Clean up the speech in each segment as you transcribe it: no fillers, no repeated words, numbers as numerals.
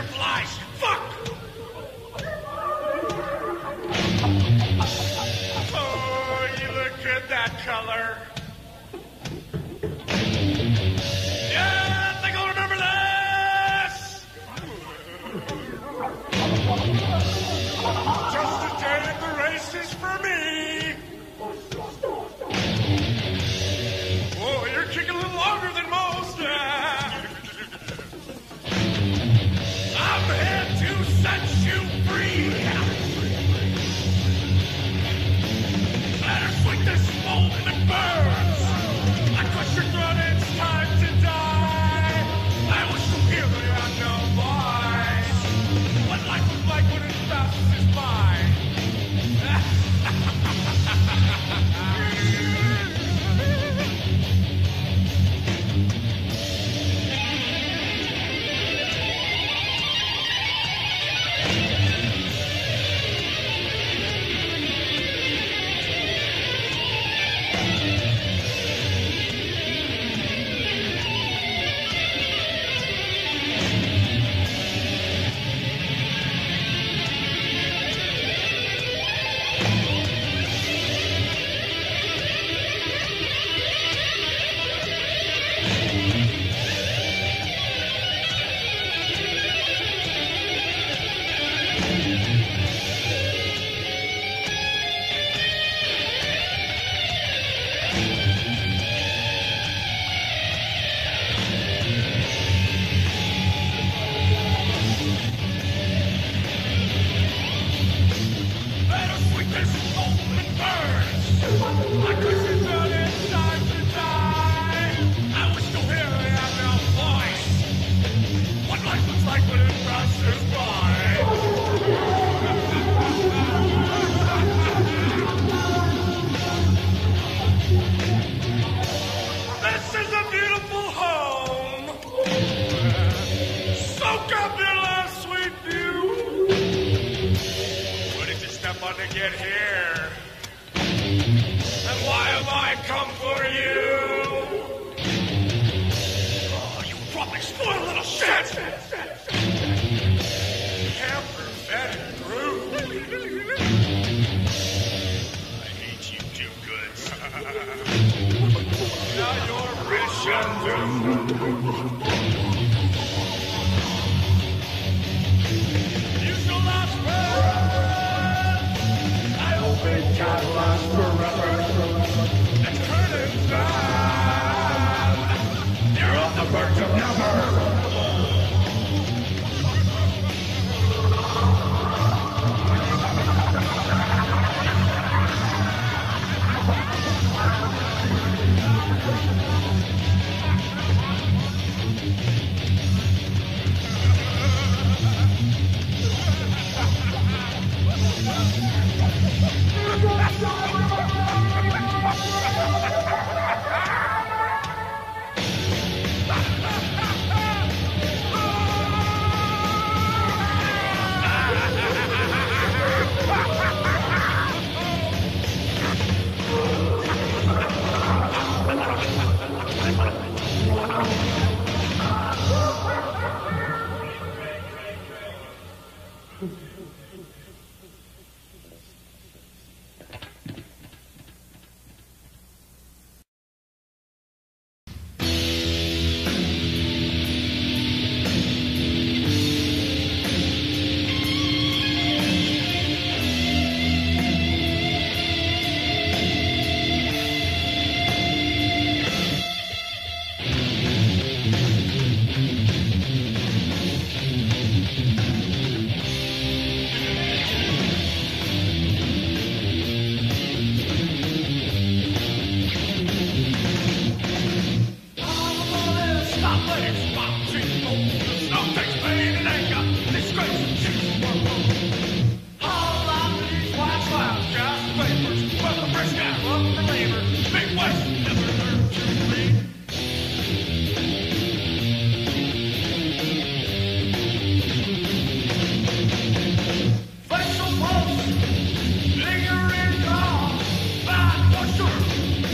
flies! Fuck! Oh, you look good that color. Yeah, I think I'll remember this! Just a day at the races for me. Whoa, you're kicking a little longer than most. I'm here to set you free. Bittersweet this moment burns. I cut your throat, it's time to die. I wish you hear me on no voice. What life was like when it passes by. To get here. And why have I come for you? Oh, you probably spoiled little shit! Camper-fed Groot. I hate you do-goods. Now you're rich and you shall last forever. Big God lasts forever. It's curtains down. You're on the verge of never.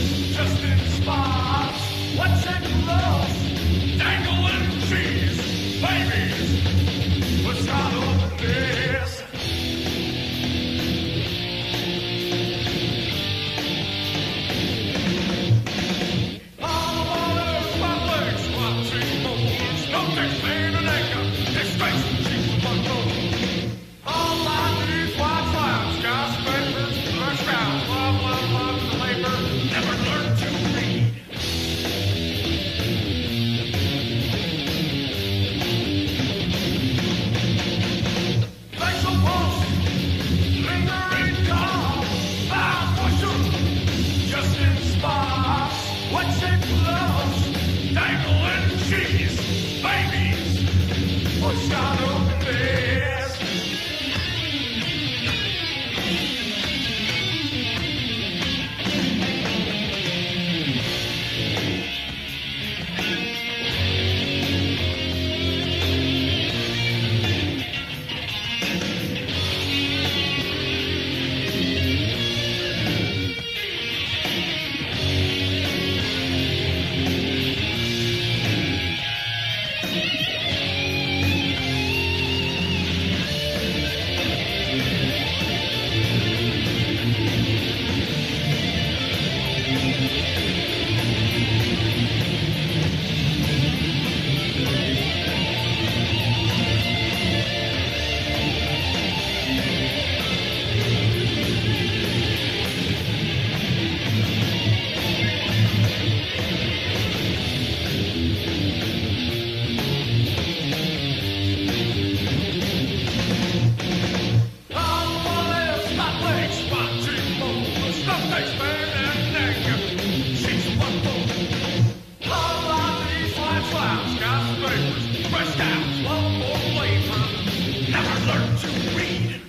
What's in the dangling cheese? papers, pressed out, love for flavor. Never learned to read.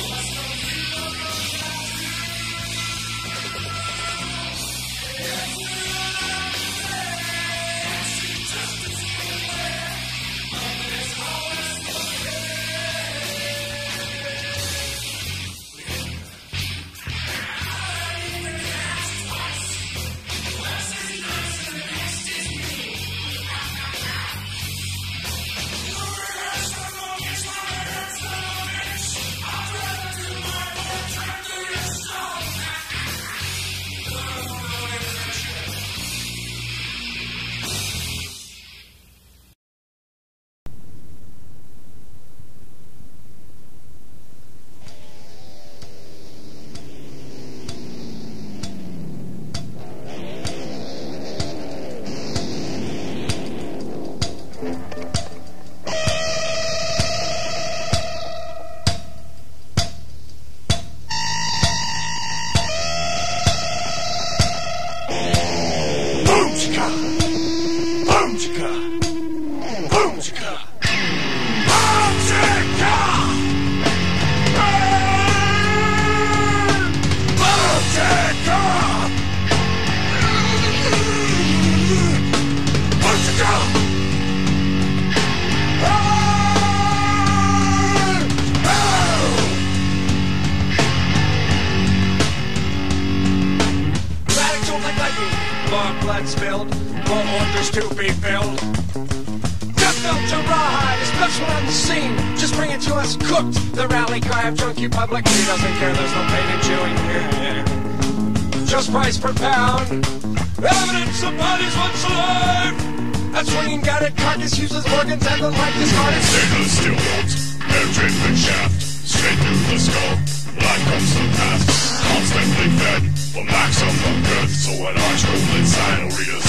blood spilled, more orders to be filled. Death up to rawhide, it's special on the scene. Just bring it to us cooked. The rally cry of junkie public. He doesn't care, there's no pain in chewing here. Just price per pound. Evidence of bodies once alive. A swinging guided carcass uses organs and the like discarded. Stainless steel bolts, air-driven shaft, straight through the skull. Black comes the past, constantly fed for maximum good. So an arch hole inside will read us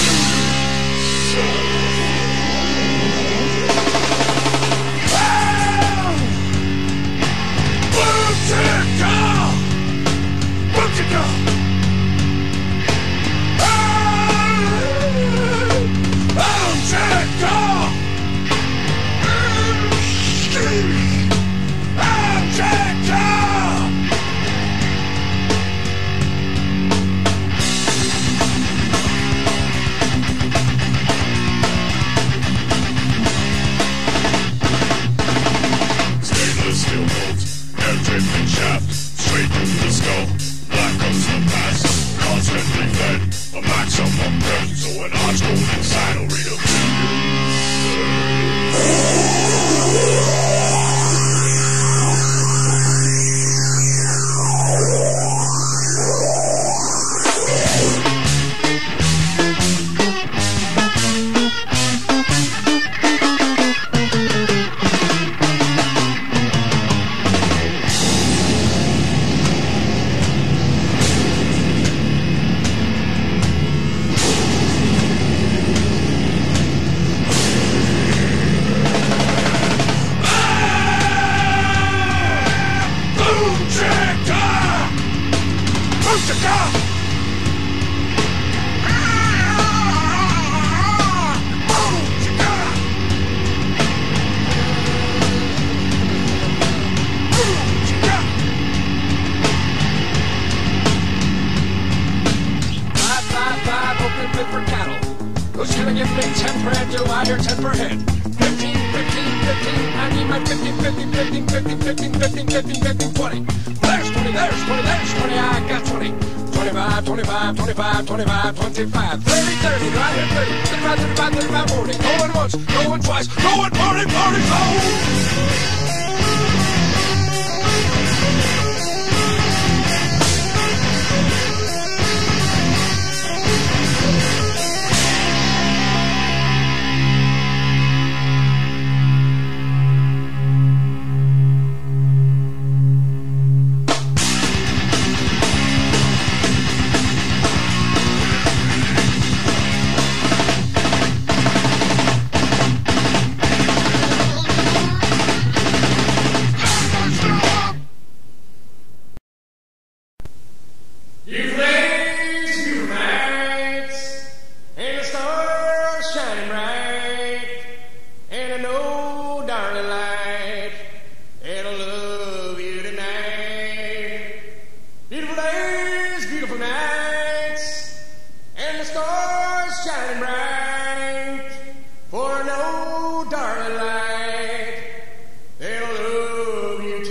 Beautiful days, beautiful nights, and the stars shining bright. For no darling light, they'll love you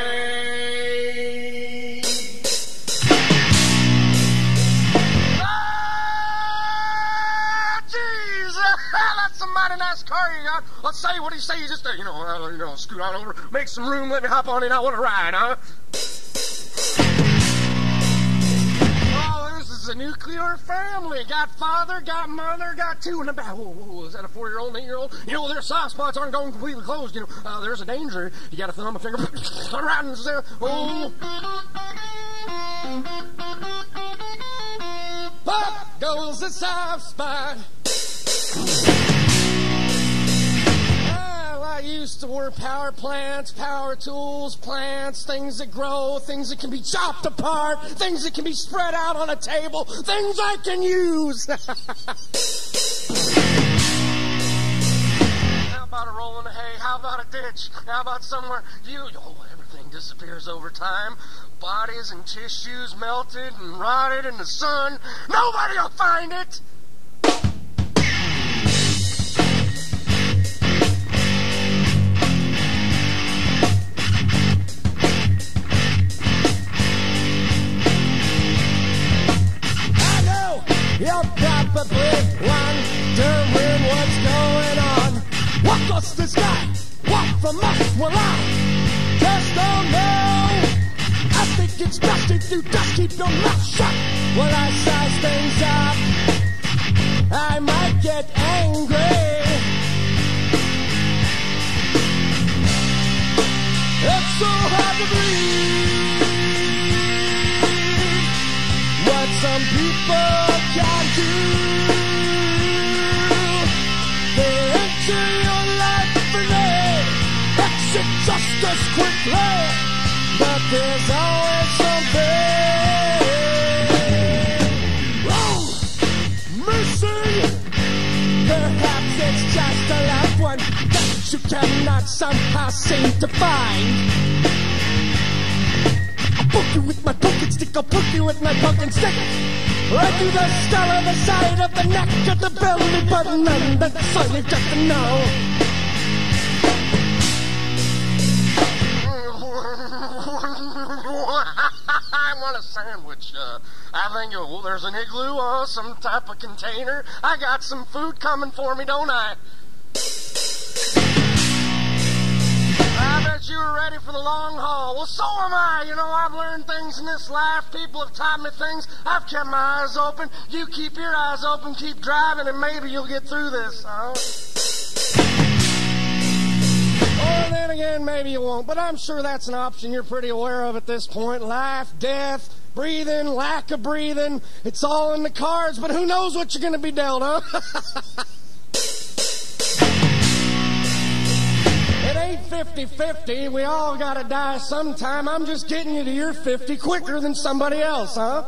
tonight. Ah, jeez, that's a mighty nice car you got. Let's say, what do you say? You just, scoot on over, make some room, let me hop on in. I want to ride, huh? A nuclear family. Got father, got mother, got two in the back. Whoa, is that a 4-year-old, 8-year-old? Their soft spots aren't going completely closed. There's a danger. You got a thumb, a finger, right in there. Oh. Pop goes the soft spot. I used to work power plants, power tools, plants, things that grow, things that can be chopped apart, things that can be spread out on a table, things I can use. How about a roll in the hay? How about a ditch? How about somewhere everything disappears over time. Bodies and tissues melted and rotted in the sun. Nobody will find it. You're probably wondering what's going on. What does this guy want from us? Well, I just don't know. I think it's best if you just keep your mouth shut while I size things up. I might get angry. It's so hard to breathe. What some people can do, they enter your life and they exit just as quickly. But there's always something wrong, missing. Perhaps it's just a loved one that you cannot somehow seem to find. I'll poke you with my poking stick, I'll poke you with my poking stick. Right through the skull on the side of the neck, at the belly button, and that's all you've got to know. I want a sandwich. I think there's an igloo, some type of container. I got some food coming for me, don't I? I bet you were ready for the long haul. Well, so am I. I've learned things in this life. People have taught me things. I've kept my eyes open. You keep your eyes open, keep driving, and maybe you'll get through this, huh? Or then again, maybe you won't. But I'm sure that's an option you're pretty aware of at this point. Life, death, breathing, lack of breathing. It's all in the cards, but who knows what you're going to be dealt, huh? It ain't 50-50. We all gotta die sometime. I'm just getting you to your 50 quicker than somebody else, huh?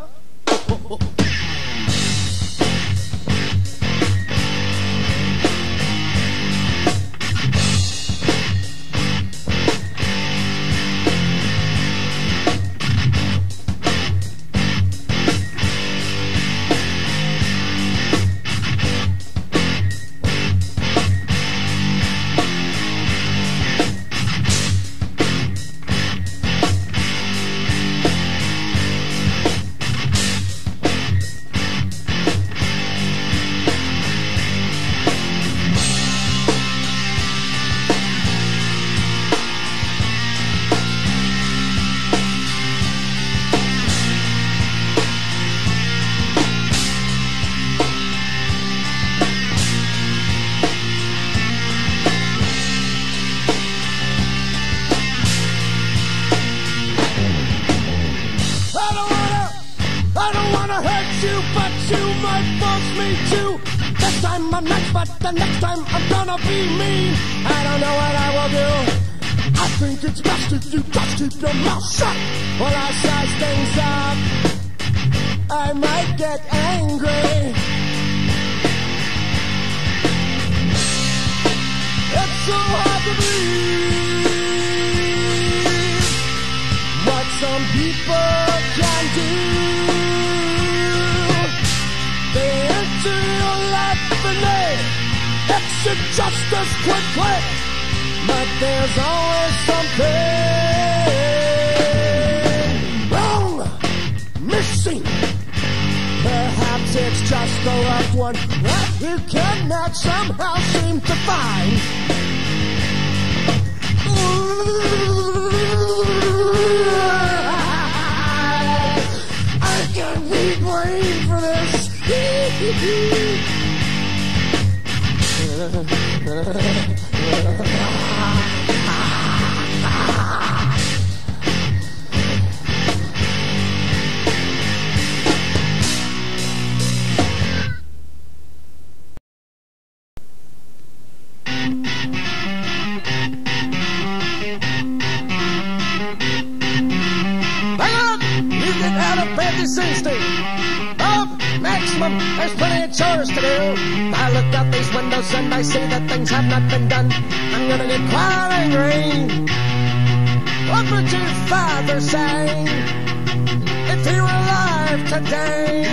I'm nice, but the next time I'm gonna be mean. I don't know what I will do. I think it's best if you just keep your mouth shut while I size things up. I might get angry. It's so hard to believe what some people can do. fix it just as quickly. But there's always something wrong, missing. Perhaps it's just the loved one that you cannot somehow seem to find. I can't be blamed for this. Maximum, there's plenty of chores to do. I look out these windows and I see that things have not been done. I'm gonna get quite angry. What would your father say if he were alive today?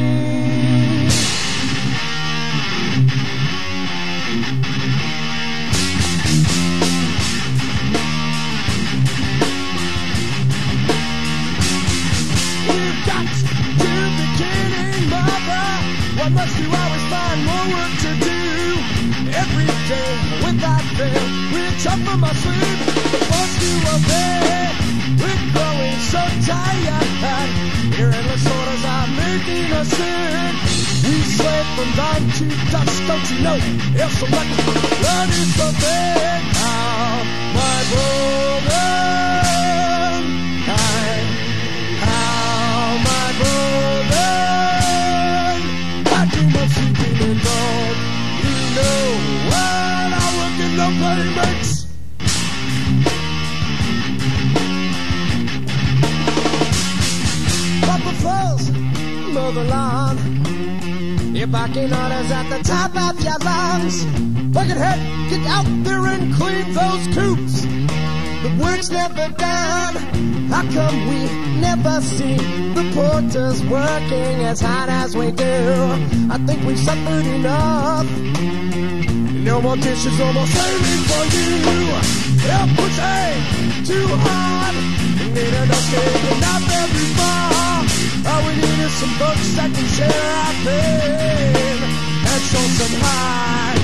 You've got to begin, mother. Why must you always find more work to do? Every day without fail, reach up for my sleep, forced to obey. We're growing so tired. Your endless orders are making us sick. We slave from dawn to dusk, don't you know? If so much blood is so big. Oh, my brother. Nobody makes. Papa flows, mow the lawn. Your barking orders at the top of your lungs. Bucket head, get out there and clean those coops. The work's never done. How come we never see the porters working as hard as we do? I think we've suffered enough. No more dishes, no more saving for you. Yeah, pushing too hard. We need enough cake and not very far. All we need is some folks that can share our pain and show some heart.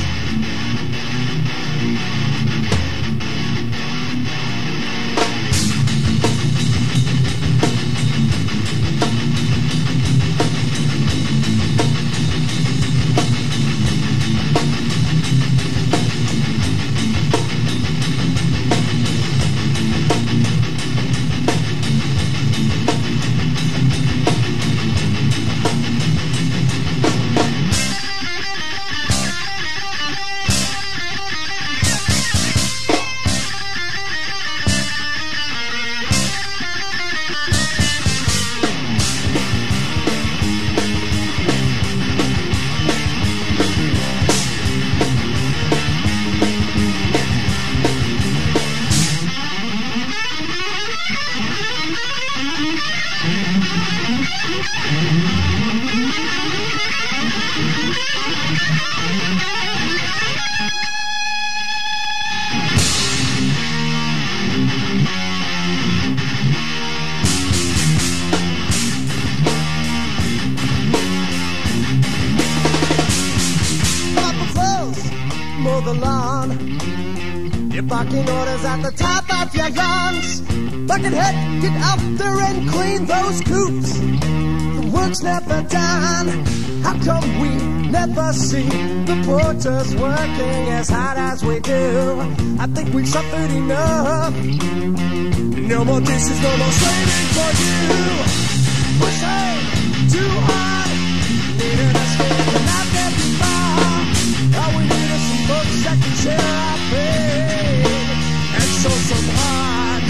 Mow the lawn. Your barking orders at the top of your lungs. Buckethead, get out there and clean those coops. The work's never done. How come we never see the porters working as hard as we do? I think we've suffered enough. No more dishes, no more slaving for you. Pushing too hard. Need an escape and not get too far. All we need is some folks that can share our pain and show some heart.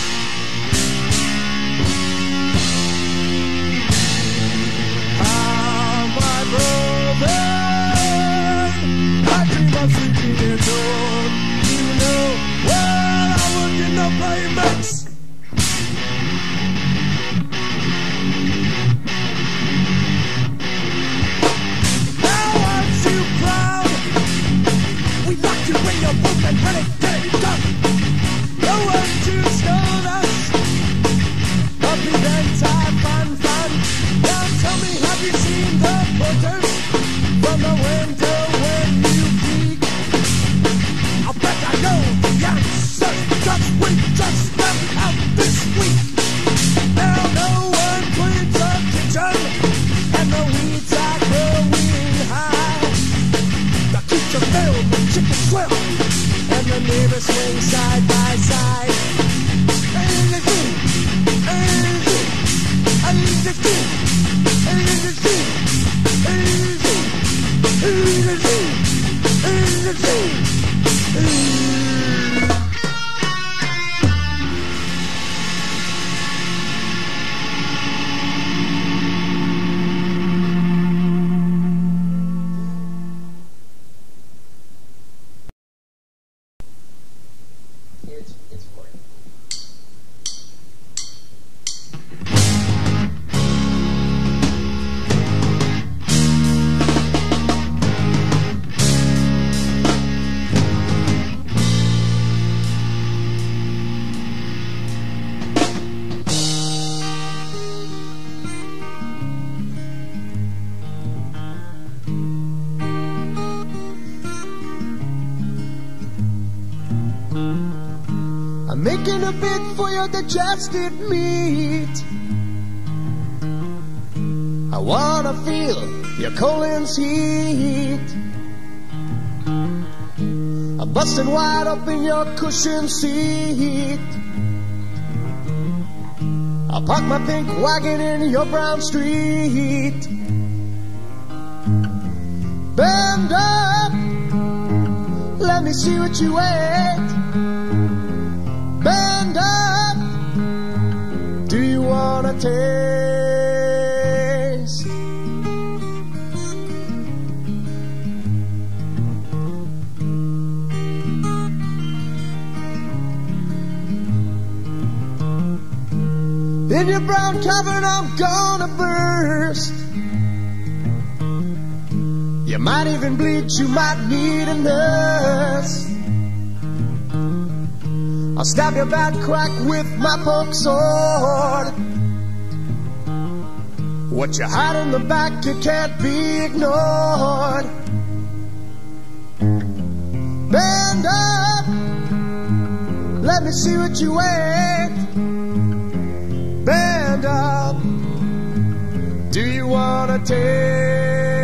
Ah, my brother, I dream of sleeping in dawn. You know, well, I work in the playmates. making a bid for your digested meat. I wanna feel your colon's heat. I'm busting wide up in your cushion seat. I'll park my pink wagon in your brown street. Bend up, let me see what you ate. Bend up, do you wanna taste? In your brown cavern I'm gonna burst. You might even bleed, you might need a nurse. I'll stab your bad crack with my poke sword. What you hide in the back, it can't be ignored. Bend up, let me see what you ate. Bend up, do you wanna taste?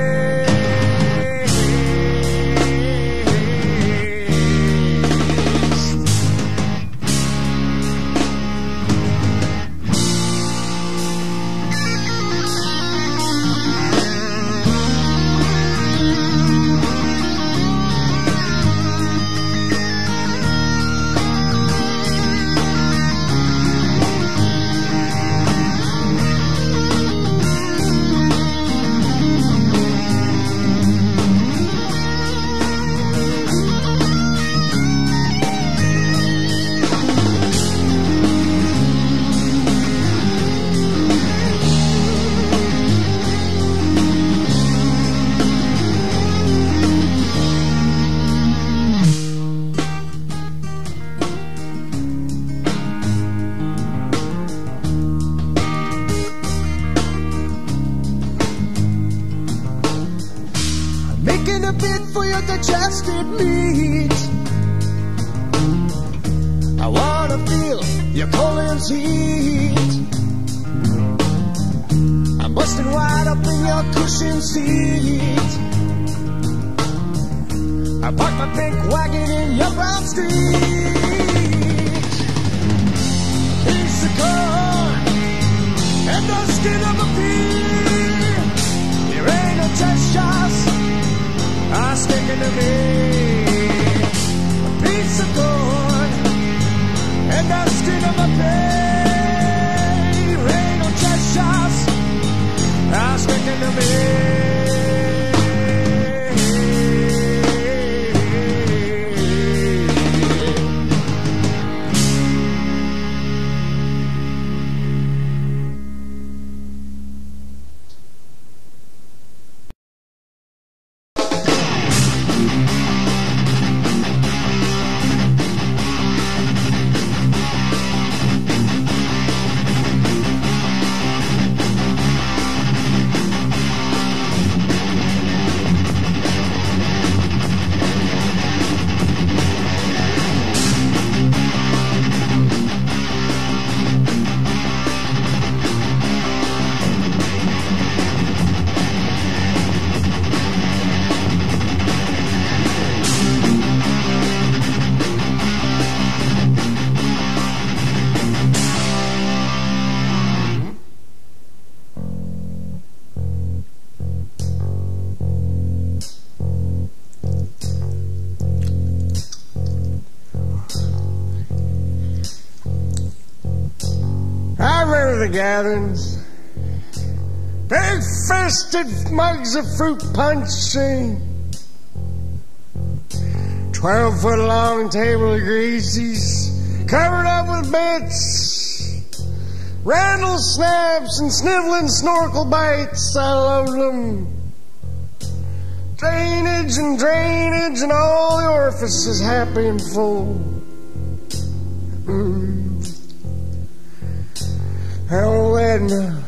Making a bid for your digested meat. I wanna feel your colon's heat. I'm busting wide up in your cushion seat. I park my pink wagon in your brown street. A piece of corn and the skin of a pea. There ain't no test shots are sticking to me. A piece of corn and the skin of a pea. Ain't no chest shots are sticking to me. The gatherings, big-fisted mugs of fruit punch, 12-foot-long table of greasies covered up with bits, Randall snaps and sniveling snorkel bites. I love them. Drainage and all the orifices happy and full. Oh, Edna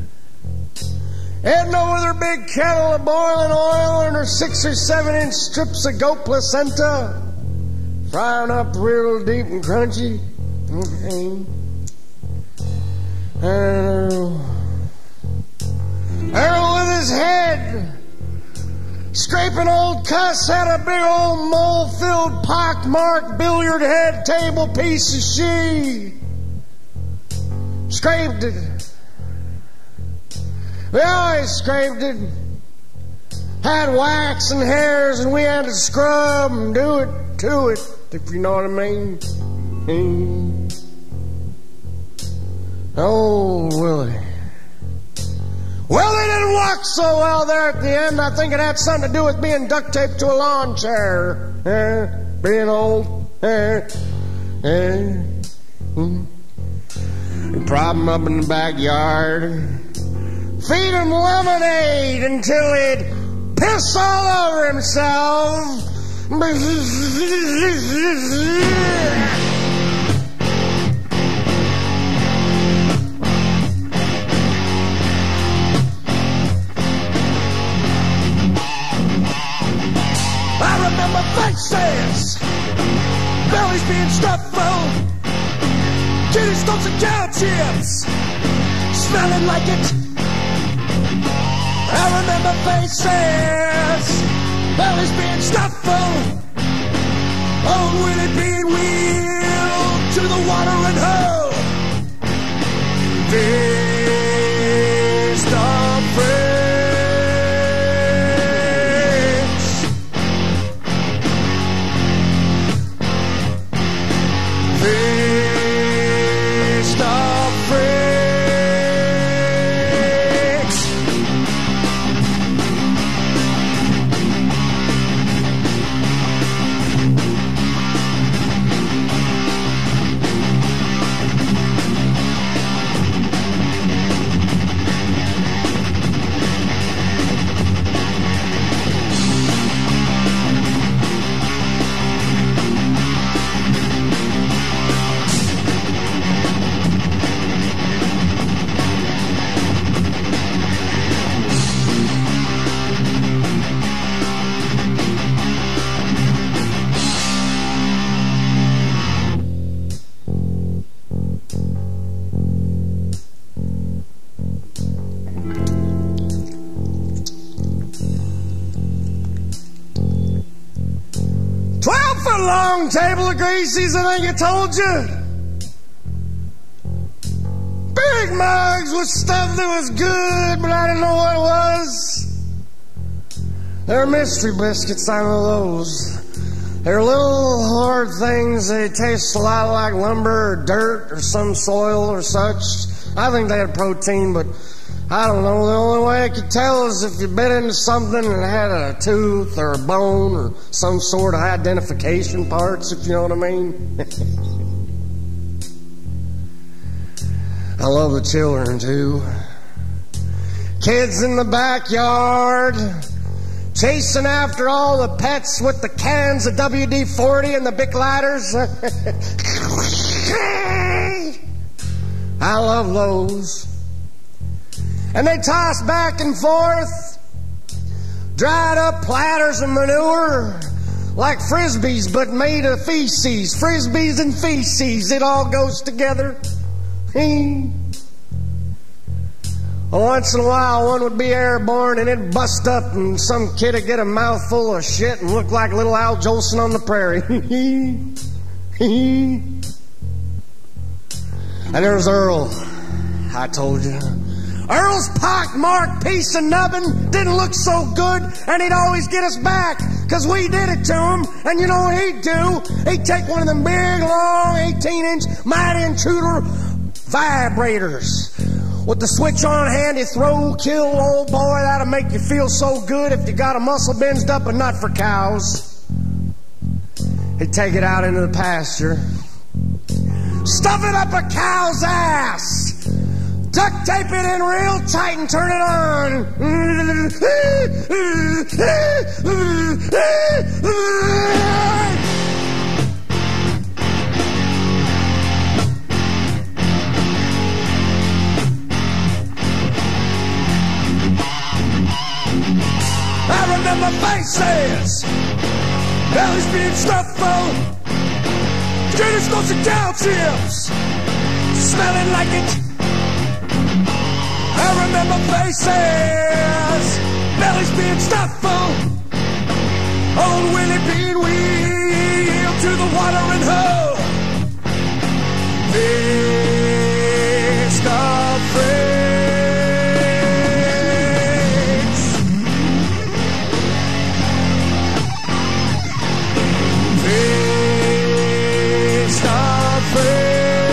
with her big kettle of boiling oil and her 6 or 7 inch strips of goat placenta, frying up real deep and crunchy. Earl with his head scraping old cuss had a big old mole-filled pock-marked billiard head table piece of she. Scraped it. We always scraped it. Had wax and hairs and we had to scrub and do it to it, if you know what I mean. Oh, Willie. Willie didn't walk so well there at the end. I think it had something to do with being duct taped to a lawn chair. Being old. Prop him up in the backyard. Feed him lemonade until he'd piss all over himself. I remember faces, bellies being stuffed full, kitty stumps and cow chips, smelling like it. I remember faces, bellies being stuffed full, old Willie being wheeled to the watering hole. Feast of friends, feast of friends. Long table of greasies, I think I told you. Big mugs with stuff that was good, but I didn't know what it was. They're mystery biscuits, I know those. They're little hard things. They taste a lot like lumber or dirt or some soil or such. I think they had protein, but I don't know. The only way I could tell is if you bit into something and had a tooth or a bone or some sort of identification parts, if you know what I mean. I love the children, too. Kids in the backyard chasing after all the pets with the cans of WD-40 and the Bic lighters. I love those. And they toss back and forth dried up platters of manure like frisbees but made of feces. Frisbees and feces, it all goes together. Once in a while one would be airborne and it'd bust up and some kid would get a mouthful of shit and look like little Al Jolson on the prairie. And there's Earl, I told you. Earl's pock-marked piece of nubbin didn't look so good, and he'd always get us back, 'cause we did it to him. And you know what he'd do? He'd take one of them big, long, 18-inch Mighty Intruder vibrators. With the switch on hand, you throw, kill, old boy, that'll make you feel so good if you got a muscle binged up and not for cows. He'd take it out into the pasture, stuff it up a cow's ass, duct tape it in real tight and turn it on. I remember faces, bellies being stuffed full, Dirty smokes and downshifts, smelling like it. I remember faces, bellies being stuffed full. Old Willie being wheeled to the watering hole. Fist of freights. Fist of freights.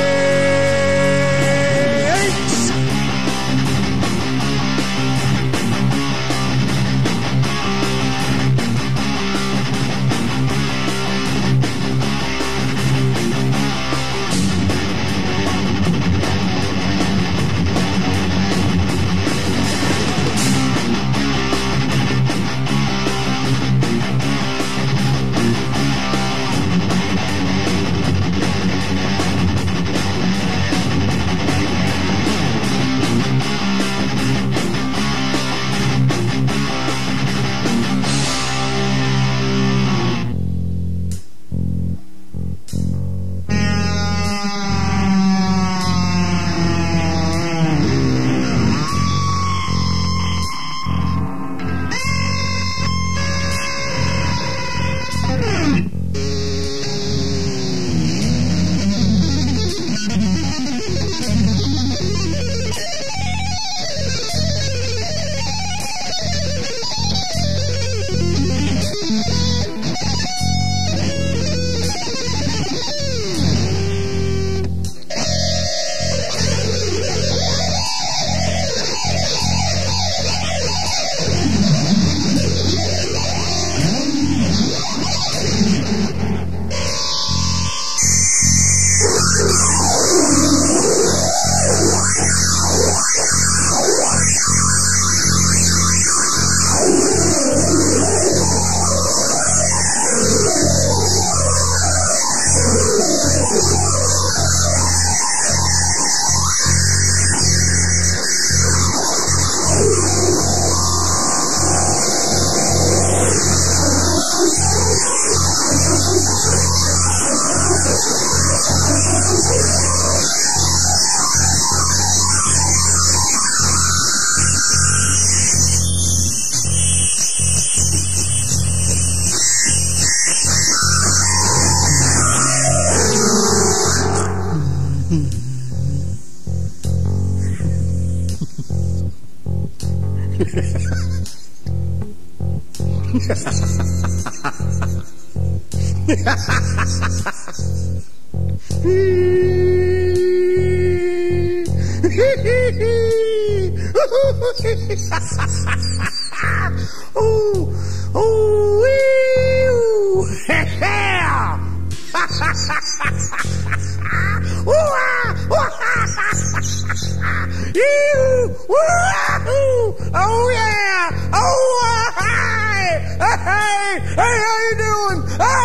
Oh yeah! Oh hi! Hey! Hey, how you doing?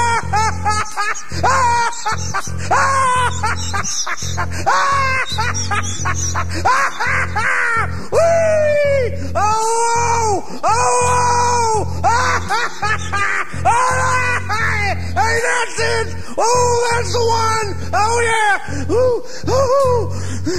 Whee! Oh! Oh! Hey, that's it! Oh, that's the one! Oh yeah! Ooh! Oh!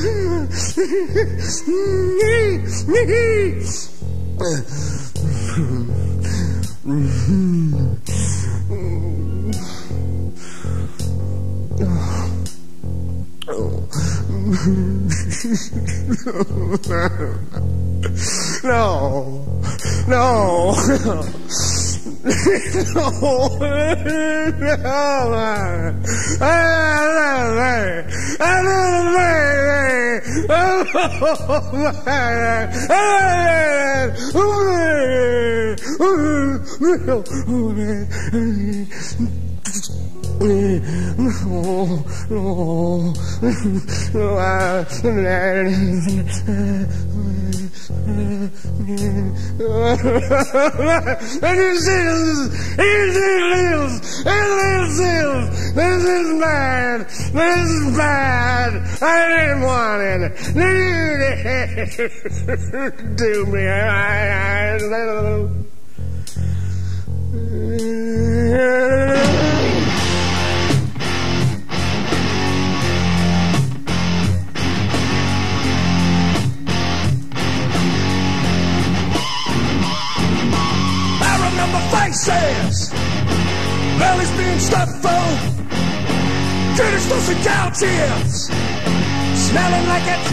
No, no, This is bad. This is bad. I didn't want it. Do me. being stuffed full. Critters, those are cow chips, smelling like it.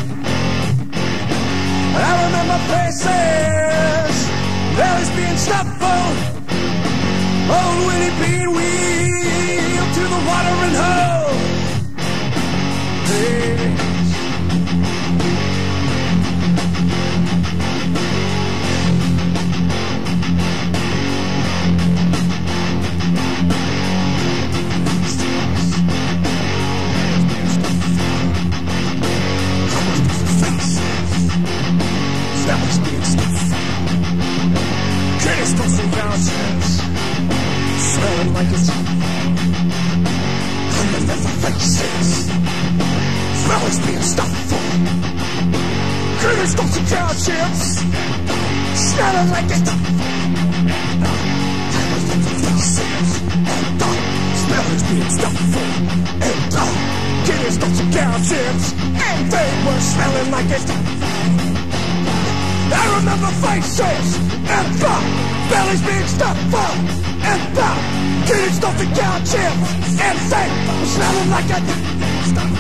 I remember faces, bellies being stuffed full. Old Willie being wheeled to the watering hole. Hey. Smelling like it's under the faces. Smelling's being stuffed full. Critters, don't see cow chips. Smelling like it's under the faces. Smelling's being stuffed full. And critters, don't see cow chips. And they were smelling like it. I remember faces and bellies being stuffed full. And kids don't think cow chips. And they were smelling like it.